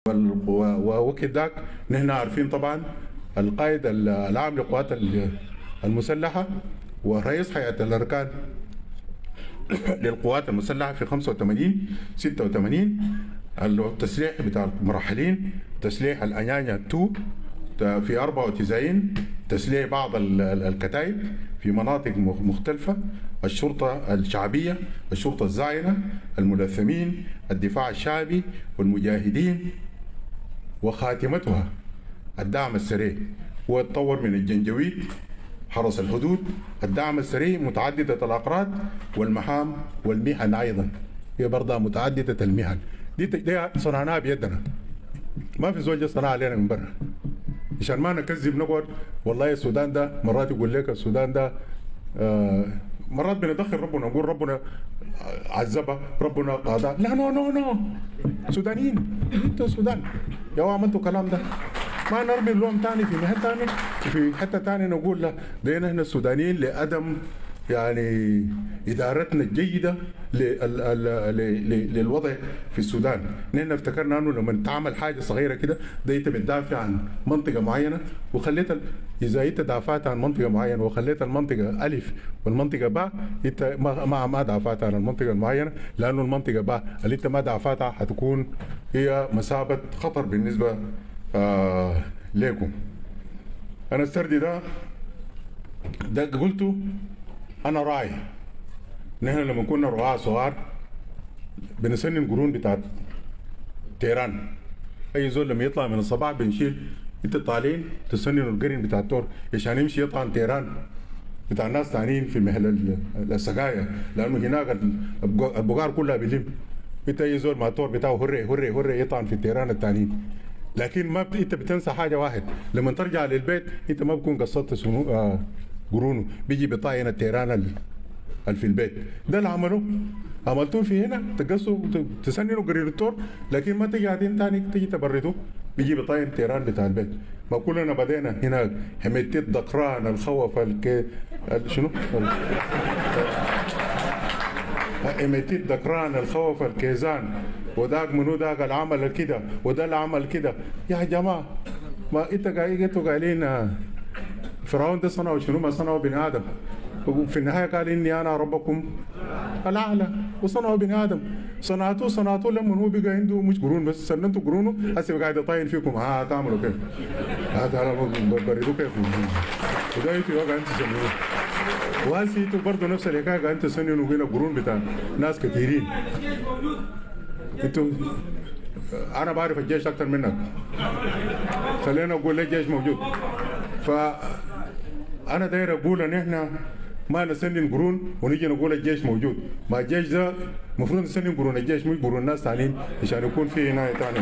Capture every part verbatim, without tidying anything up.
ووقت ذاك نحن عارفين طبعا القائد العام للقوات المسلحه ورئيس هيئه الاركان للقوات المسلحه في خمسة وثمانين ستة وثمانين التسليح بتاع المرحلين، تسليح الانيانيا اثنين في أربعة وتسعين، تسليح بعض الكتائب في مناطق مختلفة، الشرطة الشعبية، الشرطة الزاينة، الملثمين، الدفاع الشعبي والمجاهدين، وخاتمتها الدعم السريع. وتطور من الجنجويد، حرس الحدود، الدعم السريع متعددة الأقراض والمهام والمهن أيضا، هي برضها متعددة المهن. دي دي صنعناها بيدنا، ما في زول صنع علينا من برا عشان ما نكذب نقعد والله السودان ده. مرات يقول لك السودان ده آه مرات بندخل ربنا نقول ربنا عذبها، ربنا قاضى. لا نو نو نو سودانيين، انتوا السودان يا عملتوا الكلام ده، ما نرمي اللوم ثاني في مهن ثاني في حته ثانيه نقول لا ده نحن السودانيين لعدم يعني ادارتنا الجيده للوضع في السودان. نحن افتكرنا انه لما تعمل حاجه صغيره كده ده انت بتدافع عن منطقه معينه وخليت اذا انت دافعت عن منطقه معينه وخليت المنطقه الف والمنطقه باء، انت ما ما دافعت عن المنطقه المعينه، لانه المنطقه باء اللي انت ما دافعتها حتكون هي مثابه خطر بالنسبه آه لكم. انا السردي ده ده قلته انا راعي. نحن لما كنا رعاة صغار بنسنن قرون بتاعت تيران، اي زول لما يطلع من الصباح بنشيل انت طالعين تسننوا القرن بتاع التور عشان يمشي يطعن تيران بتاع الناس ثانيين في محل السقايا، لانه هناك البقار كلها بيلم. انت اي زول مع التور بتاعه هري هري هري يطعن في التيران الثانيين. لكن ما بت... انت بتنسى حاجه واحد، لما ترجع للبيت انت ما بكون قصدت سنو آه قرونه، بيجي بطاين التيران اللي في البيت. ده اللي عملوه عملتوه في هنا، تقصوا تسننوا قرين التور، لكن ما تجي قاعدين ثاني تجي تبردوه بيجي بطاين التيران بتاع البيت. ما كلنا بدينا هنا حميتيت دقران الخوف الك شنو؟ حميتيت دقران الخوف الكيزان، وذاك منو ذاك العمل كده وده العمل كده. يا جماعه ما انت قاعدين انتوا قايلين فرعون ده صنعوا شنو؟ ما صنعوا بني ادم، وفي النهايه قال اني انا ربكم الاعلى، وصنعوا بني ادم. صنعتوه صنعتوه لما هو بقى عنده مش قرون بس، سننتوا قرونه هسه قاعد يطاين فيكم. ها تعملوا كيف؟ هذا بردوا كيف؟ وده انتوا قاعد انتوا تسننوه، وهسه انتوا برضه نفس الحكايه قاعد انتوا تسننوا هنا قرون بتاع ناس كثيرين. انتوا انا بعرف الجيش اكثر منك، خلينا اقول ليه الجيش موجود. ف انا داير اقول ان احنا ما نسنن قرون ونجي نقول الجيش موجود. ما الجيش ده المفروض نسنن قرون الجيش مش قرون الناس ثانيين عشان يكون في عنايه ثانيه.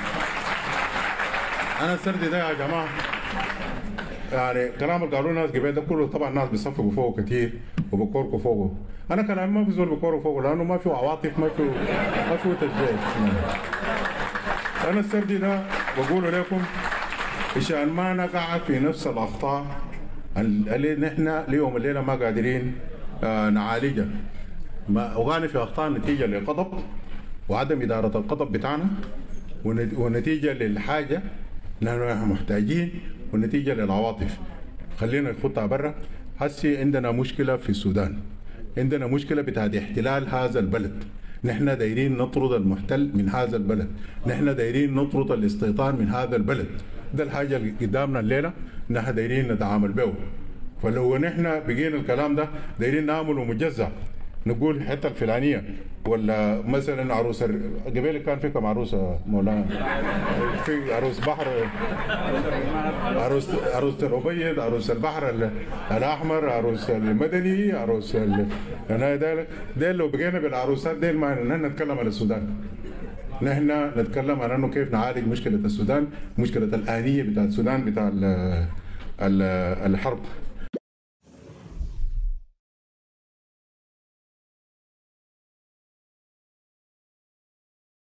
انا السردي ده يا جماعه يعني كلام اللي قالوه الناس قبل ده كله طبعا الناس بيصفقوا فوقه كثير وبكوركوا فوقه. انا كلامي ما في زول بكوركوا فوقه لانه ما في عواطف، ما في ما في تشجيع. انا السردي ده بقوله لكم عشان ما نقع في نفس الاخطاء اللي نحن اليوم الليله ما قادرين آه نعالجها. ما وقعنا في اخطاء نتيجه للغضب وعدم اداره الغضب بتاعنا، ونتيجه للحاجه نحن محتاجين، ونتيجه للعواطف. خلينا نخطها برا. هسي عندنا مشكله في السودان، عندنا مشكله بتاعت احتلال هذا البلد. نحن دايرين نطرد المحتل من هذا البلد، نحن دايرين نطرد الاستيطان من هذا البلد. ده الحاجه اللي قدامنا الليله نحن دايرين نتعامل به. فلو نحن بقينا الكلام ده دايرين نعمله مجزع، نقول الحته الفلانيه ولا مثلا عروس قبل كان في كم عروسه مولانا، في عروس بحر، عروس عروس الابيض، عروس البحر الاحمر، عروس المدني، عروس انا ده ده لو بقينا بالعروسات دي ما نحن نتكلم عن السودان. نحن نتكلم عن انه كيف نعالج مشكله السودان، مشكله الانيه بتاع السودان بتاع الحرب.